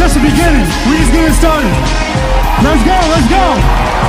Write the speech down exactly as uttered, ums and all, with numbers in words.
just the beginning. We just getting started. Let's go, let's go.